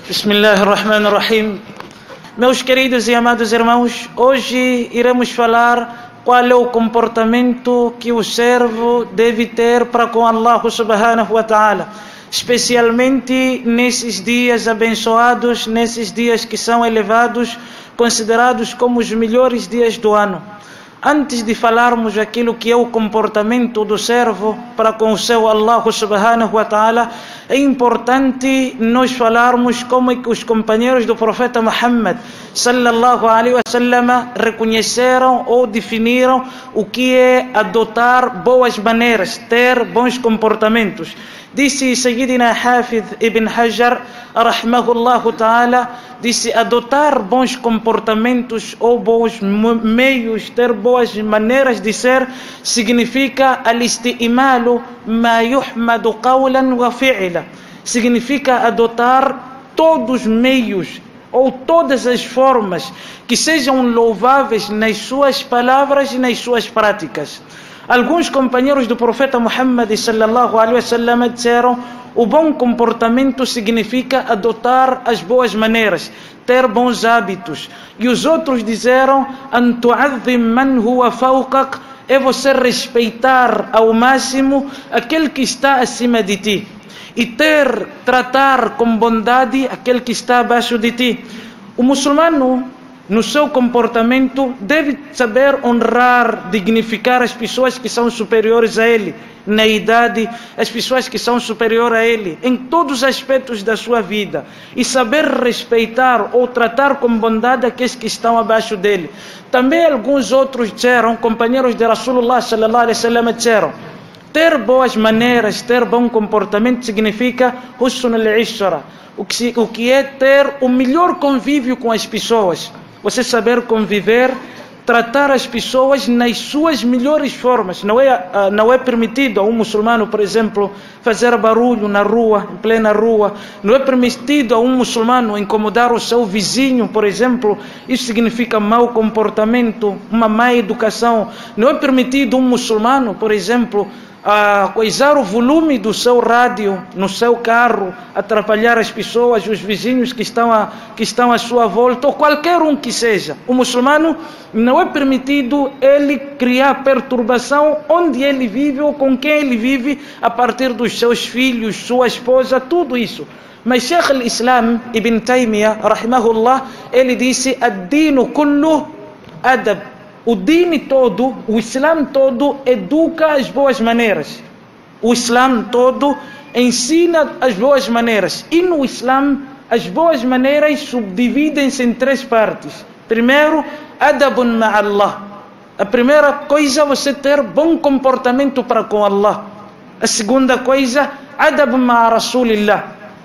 Bismillahirrahmanirrahim. Meus queridos e amados irmãos, hoje iremos falar qual é o comportamento que o servo deve ter para com Allah subhanahu wa ta'ala, especialmente nesses dias abençoados, nesses dias que são elevados, considerados como os melhores dias do ano. Antes de falarmos aquilo que é o comportamento do servo para com o seu Allah subhanahu wa ta'ala, é importante nós falarmos como é que os companheiros do profeta Muhammad sallallahu alaihi wasallam reconheceram ou definiram o que é adotar boas maneiras, ter bons comportamentos. Disse Sayyidina Hafidh ibn Hajar rahimahullahu ta'ala, disse: adotar bons comportamentos ou bons meios, ter boas maneiras de ser, significa al-isti'malu ma yuhmadu qawlan wa fi'la. Significa adotar todos os meios ou todas as formas que sejam louváveis nas suas palavras e nas suas práticas. Alguns companheiros do profeta Muhammad sallallahu alaihi wasallam disseram: o bom comportamento significa adotar as boas maneiras, ter bons hábitos. E os outros disseram: an tu'azzim man huwa fawqak, é você respeitar ao máximo aquele que está acima de ti e tratar com bondade aquele que está abaixo de ti. O muçulmano, no seu comportamento, deve saber honrar, dignificar as pessoas que são superiores a ele na idade, as pessoas que são superiores a ele em todos os aspectos da sua vida, e saber respeitar ou tratar com bondade aqueles que estão abaixo dele. Também alguns outros disseram, companheiros de Rasulullah sallallahu alaihi wasallam disseram: ter boas maneiras, ter bom comportamento significa husn al-ishra, o que é ter o melhor convívio com as pessoas. Você saber conviver, tratar as pessoas nas suas melhores formas. Não é permitido a um muçulmano, por exemplo, fazer barulho na rua, em plena rua. Não é permitido a um muçulmano incomodar o seu vizinho, por exemplo. Isso significa mau comportamento, uma má educação. Não é permitido um muçulmano, por exemplo, coisar o volume do seu rádio no seu carro, atrapalhar as pessoas, os vizinhos que estão à sua volta, ou qualquer um que seja. O muçulmano não é permitido ele criar perturbação onde ele vive ou com quem ele vive, a partir dos seus filhos, sua esposa, tudo isso. Mas Sheikh al-Islam Ibn Taymiyyah rahimahullah, ele disse: ad-dinu kullu adab. O dini todo, o Islã todo educa as boas maneiras. O Islã todo ensina as boas maneiras. E no Islã, as boas maneiras subdividem-se em três partes. Primeiro, adabun ma'allah. A primeira coisa é você ter bom comportamento para com Allah. A segunda coisa, adabun ma'a Rasulillah.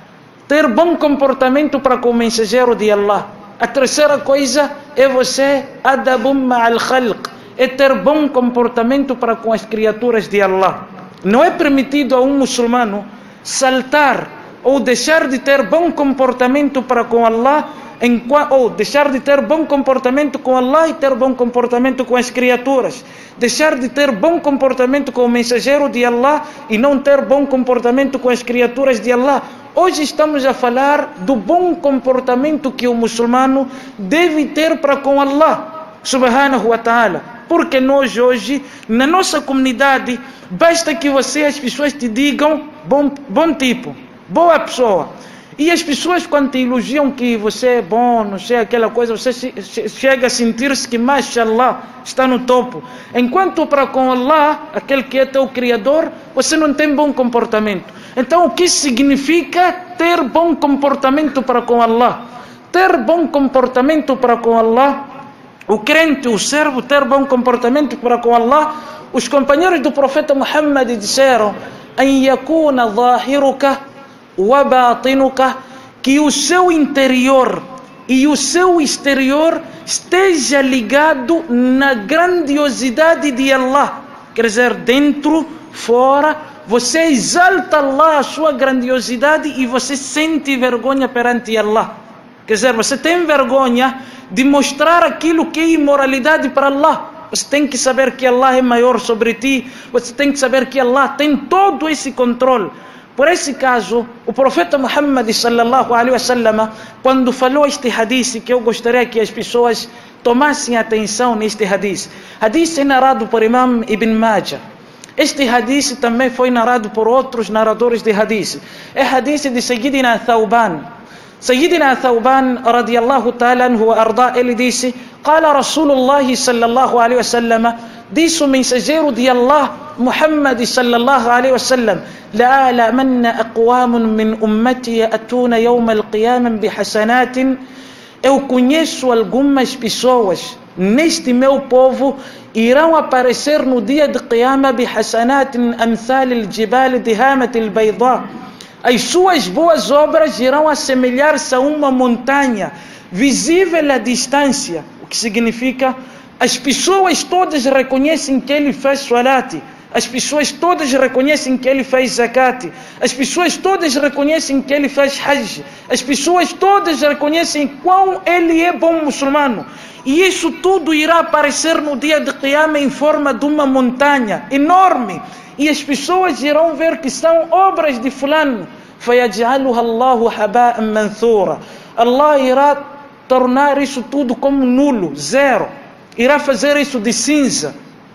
Ter bom comportamento para com o mensageiro de Allah. A terceira coisa é você adabum ma'al khalq, é ter bom comportamento para com as criaturas de Allah. Não é permitido a um muçulmano saltar ou deixar de ter bom comportamento para com Allah, ou deixar de ter bom comportamento com Allah e ter bom comportamento com as criaturas. Deixar de ter bom comportamento com o mensageiro de Allah e não ter bom comportamento com as criaturas de Allah. Hoje estamos a falar do bom comportamento que o muçulmano deve ter para com Allah subhanahu wa ta'ala. Porque nós hoje, na nossa comunidade, basta que as pessoas te digam bom tipo, boa pessoa. E as pessoas, quando te elogiam que você é bom, não sei, aquela coisa, você chega a sentir-se que, mashallah, está no topo. Enquanto para com Allah, aquele que é teu Criador, você não tem bom comportamento. Então, o que significa ter bom comportamento para com Allah? Ter bom comportamento para com Allah, o crente, o servo, ter bom comportamento para com Allah, os companheiros do profeta Muhammad disseram: an yakuna zahiruka wa batinuka, que o seu interior e o seu exterior esteja ligado na grandiosidade de Allah. Quer dizer, dentro, fora, você exalta Allah, a sua grandiosidade, e você sente vergonha perante Allah. Quer dizer, você tem vergonha de mostrar aquilo que é imoralidade para Allah. Você tem que saber que Allah é maior sobre ti. Você tem que saber que Allah tem todo esse controle. Por esse caso, o profeta Muhammad sallallahu alaihi wasallam, quando falou este hadith, que eu gostaria que as pessoas tomassem atenção neste hadith. Hadith é narrado por Imam Ibn Majah. Este hadith também foi narrado por outros naradores de hadith. É hadith de Sayyidina Thawban. Sayyidina Thawban radiyallahu ta'ala anhu wa arda, ele disse: "Qala Rasulullah sallallahu alaihi wasallam", disse o mensageiro de Allah Muhammad sallallahu alaihi wasallam: "La alamanna aqwamun min ummati ya'tuna yawm al-qiyamah bihasanatin". Eu conheço algumas pessoas neste meu povo irão aparecer no dia de Qiyamah bihasanatin amthal al-jibal dihamat al-bayda. As suas boas obras irão assemelhar-se a uma montanha visível à distância, o que significa as pessoas todas reconhecem que ele fez salat, as pessoas todas reconhecem que ele fez zakat, as pessoas todas reconhecem que ele fez hajj, as pessoas todas reconhecem quão ele é bom muçulmano. E isso tudo irá aparecer no dia de Qiyamah em forma de uma montanha enorme. E as pessoas irão ver que são obras de fulano. فَيَجْعَلُهَا اللَّهُ هَبَاءً مَنْثُورًا. Allah irá tornar isso tudo como nulo, zero. Irá fazer isso de cinza.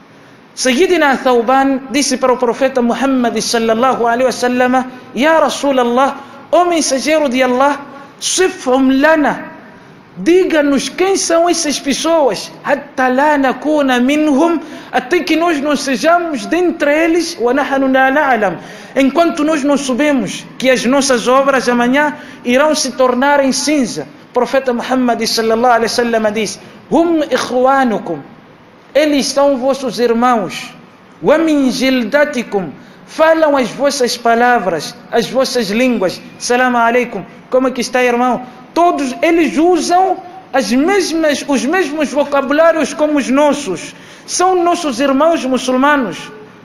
Sayyidina Thawban disse para o profeta Muhammad sallallahu alaihi wasallam: "Ya Rasulallah, ó mensageiro de Allah, sifhum lana, diga-nos quem são essas pessoas, hatta la nakuna minhum, até que nós não sejamos dentre eles, wa nahnu la na'lam, enquanto nós não sabemos que as nossas obras amanhã irão se tornar em cinza." O profeta Muhammad sallallahu alaihi wasallam diz: "Hum ikhwanukum, eles são vossos irmãos, wa min jildatikum, falam as vossas palavras, as vossas línguas. Salam aleikum, como é que está, irmão?" Todos eles usam os mesmos vocabulários como os nossos. São nossos irmãos muçulmanos.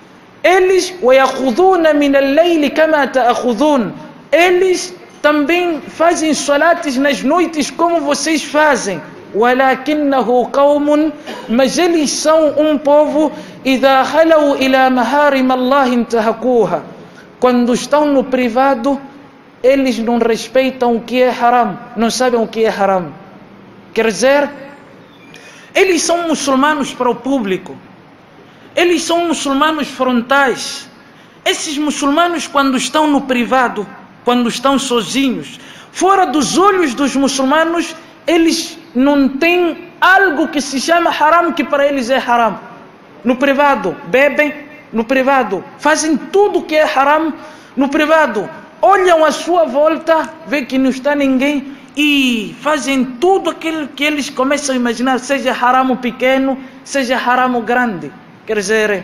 Eles وَيَأْخُذُونَ مِنَ اللَّيْلِ كَمَا تَأْخُذُونَ, eles também fazem salates nas noites como vocês fazem. وَلَكِنَّهُ قَوْمٌ, mas eles são um povo إِذَا خَلَوْا إِلَى مَهَارِمَ اللَّهِ انْتَهَكُوهَا, quando estão no privado eles não respeitam o que é haram, não sabem o que é haram. Quer dizer, eles são muçulmanos para o público, eles são muçulmanos frontais. Esses muçulmanos, quando estão no privado, quando estão sozinhos, fora dos olhos dos muçulmanos, eles não têm algo que se chama haram, que para eles é haram. No privado bebem, no privado fazem tudo que é haram, no privado olham à sua volta, vê que não está ninguém e fazem tudo aquilo que eles começam a imaginar, seja haram pequeno, seja haram grande. Quer dizer,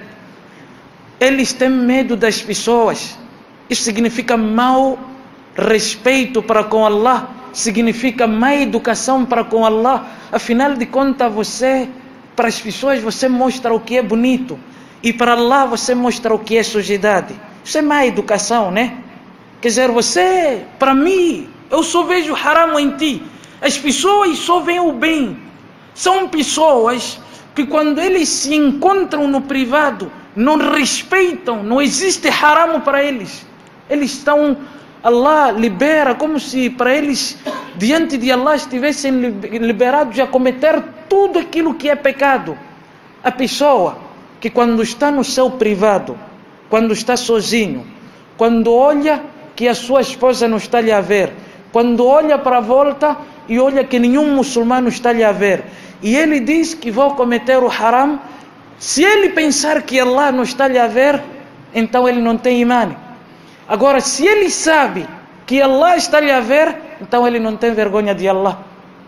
eles têm medo das pessoas. Isso significa mau respeito para com Allah, significa má educação para com Allah. Afinal de contas, você, para as pessoas, você mostra o que é bonito, e para Allah você mostra o que é sujidade. Isso é má educação, né? Quer dizer, você, para mim, eu só vejo haram em ti. As pessoas só veem o bem. São pessoas que quando eles se encontram no privado, não respeitam, não existe haram para eles. Eles estão, Allah libera, como se para eles, diante de Allah, estivessem liberados a cometer tudo aquilo que é pecado. A pessoa que quando está no seu privado, quando está sozinho, quando olha que a sua esposa não está lhe a ver, quando olha para a volta e olha que nenhum muçulmano está lhe a ver, e ele diz que vou cometer o haram, se ele pensar que Allah não está lhe a ver, então ele não tem imã. Agora, se ele sabe que Allah está lhe a ver, então ele não tem vergonha de Allah,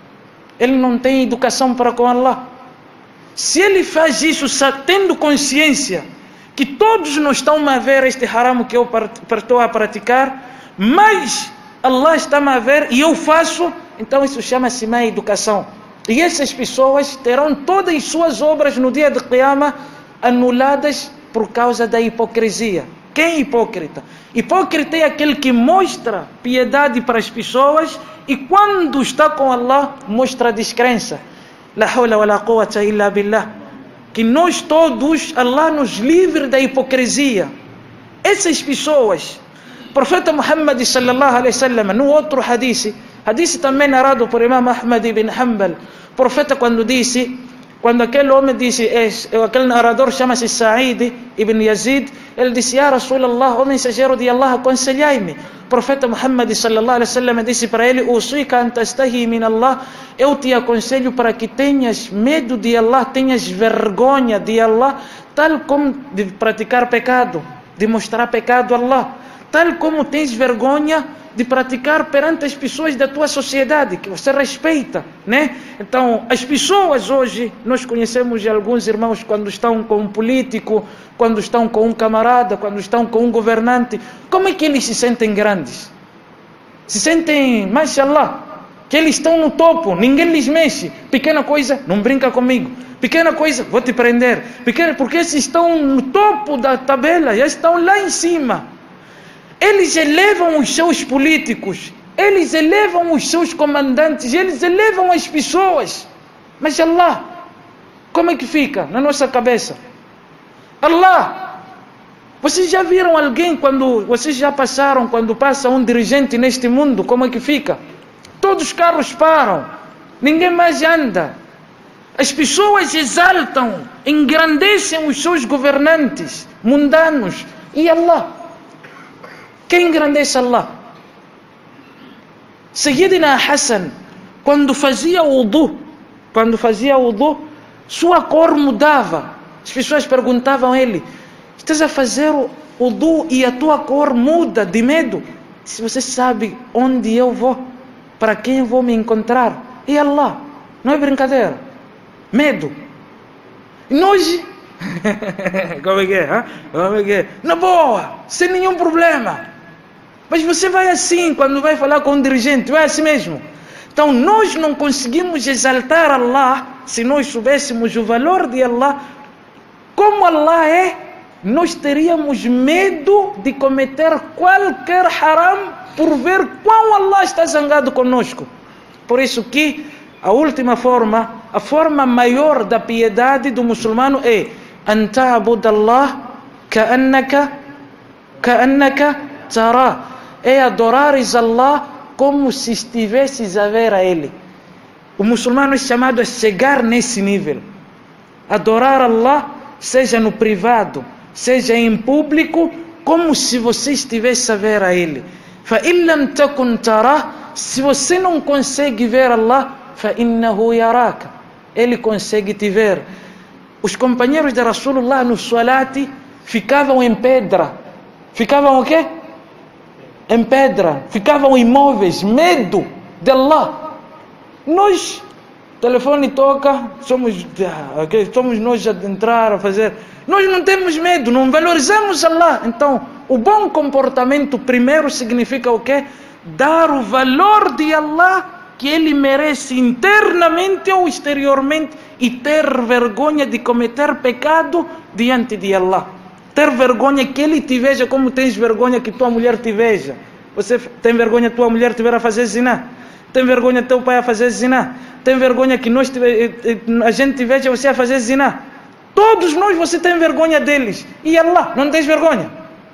ele não tem educação para com Allah. Se ele faz isso tendo consciência que todos não estão a ver este haram que eu estou a praticar, mas Allah está a ver e eu faço, então isso chama-se má educação. E essas pessoas terão todas as suas obras no dia de Qiyamah anuladas por causa da hipocrisia. Quem é hipócrita? Hipócrita é aquele que mostra piedade para as pessoas e quando está com Allah mostra descrença. La hawla wa la quwwata illa billah. Que nós todos, Allah nos livre da hipocrisia. Essas pessoas Profeta Muhammad sallallahu alaihi wasallam, no outro hadith também narrado por Imam Ahmad ibn Hanbal, profeta quando aquele homem disse, aquele narrador chama-se Sa'id ibn Yazid, ele disse: Ya Rasulallah, ó mensageiro de Allah, aconselhai-me. Profeta Muhammad sallallahu alaihi wasallam disse para ele: Usika an tastahi min Allah, eu te aconselho para que tenhas medo de Allah, tenhas vergonha de Allah, tal como de praticar pecado, de mostrar pecado a Allah, tal como tens vergonha de praticar perante as pessoas da tua sociedade, que você respeita, né? Então, as pessoas hoje, nós conhecemos de alguns irmãos quando estão com um político, quando estão com um camarada, quando estão com um governante, como é que eles se sentem grandes? Se sentem, mashallah, que eles estão no topo, ninguém lhes mexe. Pequena coisa, não brinca comigo. Pequena coisa, vou te prender. Porque eles estão no topo da tabela, já estão lá em cima. Eles elevam os seus políticos, eles elevam os seus comandantes, eles elevam as pessoas. Mas Allah, como é que fica na nossa cabeça? Allah, vocês já viram alguém vocês já passaram, quando passa um dirigente neste mundo, como é que fica? Todos os carros param, ninguém mais anda. As pessoas exaltam, engrandecem os seus governantes mundanos. E Allah? Quem engrandece Allah? Sayyidina Hassan, quando fazia wudu, sua cor mudava. As pessoas perguntavam a ele: estás a fazer wudu e a tua cor muda de medo? Se você sabe onde eu vou, para quem eu vou me encontrar, e Allah, não é brincadeira. Medo. E nós, como é que é? Como é que é? Na boa, sem nenhum problema. Mas você vai assim, quando vai falar com um dirigente, vai assim mesmo. Então nós não conseguimos exaltar Allah, se nós soubéssemos o valor de Allah, como Allah é, nós teríamos medo de cometer qualquer haram, por ver quão Allah está zangado conosco. Por isso que a última forma, a forma maior da piedade do muçulmano é an ta'budallah ka'annaka tarah. É adorares Allah como se estivesses a ver a Ele. O muçulmano é chamado a chegar nesse nível. Adorar Allah, seja no privado, seja em público, como se você estivesse a ver a Ele. فَإِن لَمْ تَكُنْ تَرَاهُ, se você não consegue ver Allah, فَإِنَّهُ يَرَاكَ, Ele consegue te ver. Os companheiros de Rasulullah no Salati ficavam em pedra. Ficavam o quê? Em pedra, ficavam imóveis, medo de Allah. Nós, telefone toca, somos nós a entrar a fazer. Nós não temos medo, não valorizamos Allah. Então, o bom comportamento primeiro significa o quê? Dar o valor de Allah que Ele merece internamente ou exteriormente, e ter vergonha de cometer pecado diante de Allah. Ter vergonha que Ele te veja como tens vergonha que tua mulher te veja. Você tem vergonha que tua mulher te ver a fazer zina? Tem vergonha teu pai a fazer zina? Tem vergonha que a gente te veja você a fazer zina? Todos nós, você tem vergonha deles. E Allah, não tens vergonha?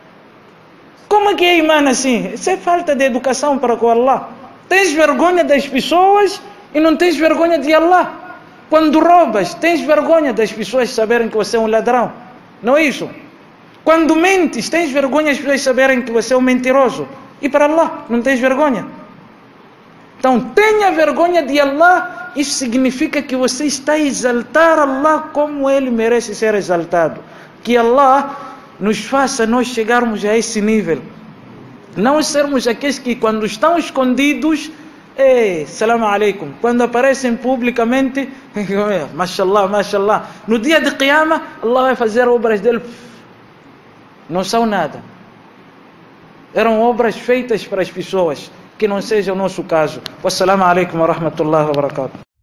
Como é que é imã assim? Isso é falta de educação para com Allah. Tens vergonha das pessoas e não tens vergonha de Allah. Quando roubas, tens vergonha das pessoas saberem que você é um ladrão. Não é isso? Quando mentes, tens vergonha as pessoas saberem que você é um mentiroso. E para Allah, não tens vergonha? Então, tenha vergonha de Allah. Isso significa que você está a exaltar Allah como Ele merece ser exaltado. Que Allah nos faça nós chegarmos a esse nível. Não sermos aqueles que quando estão escondidos, salam alaikum. Quando aparecem publicamente, mashallah, mashallah. No dia de Qiyamah, Allah vai fazer obras dele. Não são nada. Eram obras feitas para as pessoas, que não seja o nosso caso. Wassalamu alaikum wa rahmatullahi wa barakatuh.